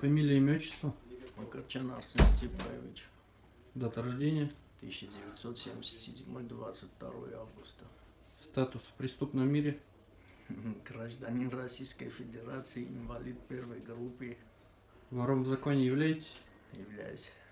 Фамилия, имя, отчество? Макарчан Арсен Степанович. Дата рождения? 1977, 22 августа. Статус в преступном мире? Гражданин Российской Федерации, инвалид первой группы. Вором в законе являетесь? Являюсь.